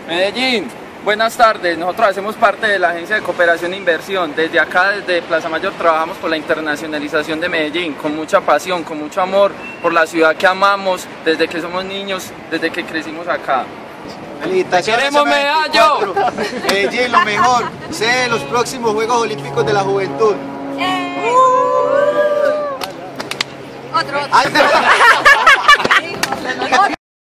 Medellín, buenas tardes. Nosotros hacemos parte de la Agencia de Cooperación e Inversión. Desde acá, desde Plaza Mayor, trabajamos por la internacionalización de Medellín, con mucha pasión, con mucho amor por la ciudad que amamos desde que somos niños, desde que crecimos acá. Felicitaciones. ¡Queremos medallo! Medellín, lo mejor. Sé los próximos Juegos Olímpicos de la Juventud. Otro. Ay,